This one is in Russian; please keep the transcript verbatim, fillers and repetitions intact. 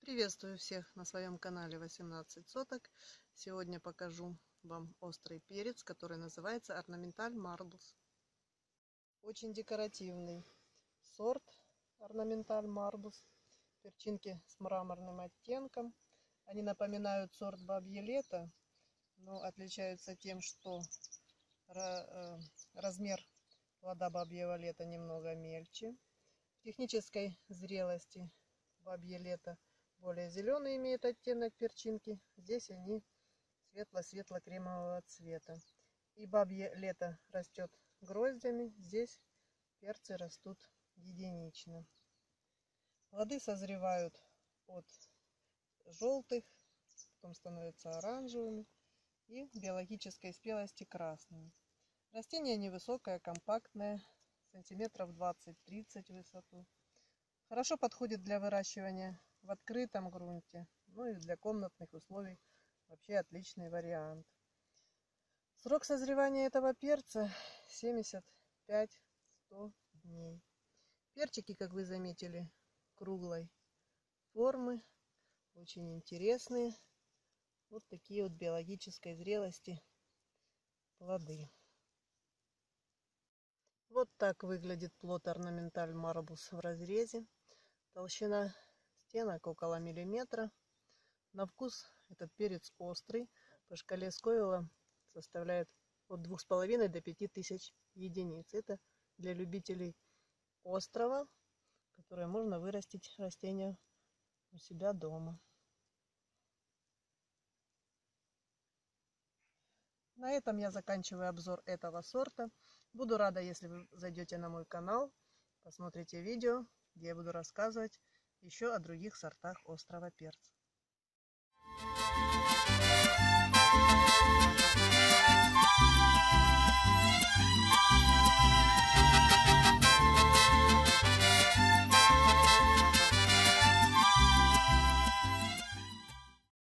Приветствую всех на своем канале восемнадцать соток. Сегодня покажу вам острый перец, который называется Ornamental Marbles. Очень декоративный сорт Ornamental Marbles. Перчинки с мраморным оттенком. Они напоминают сорт Бабье Лето, но отличаются тем, что размер плода Бабьего Лета немного мельче. В технической зрелости Бабье Лето более зеленый имеет оттенок перчинки. Здесь они светло-светло-кремового цвета. И Бабье Лето растет гроздями. Здесь перцы растут единично. Плоды созревают от желтых, потом становятся оранжевыми и биологической спелости красными. Растение невысокое, компактное, сантиметров двадцать-тридцать в высоту. Хорошо подходит для выращивания в открытом грунте, ну и для комнатных условий вообще отличный вариант. Срок созревания этого перца семьдесят пять — сто дней. Перчики, как вы заметили, круглой формы, очень интересные. Вот такие вот биологической зрелости плоды. Вот так выглядит плод Ornamental Marbles в разрезе. Толщина стенок около миллиметра. На вкус этот перец острый. По шкале Сковилла составляет от двух с половиной до пяти тысяч единиц. Это для любителей острого, которое можно вырастить растение у себя дома. На этом я заканчиваю обзор этого сорта. Буду рада, если вы зайдете на мой канал, посмотрите видео, где я буду рассказывать еще о других сортах острого перца.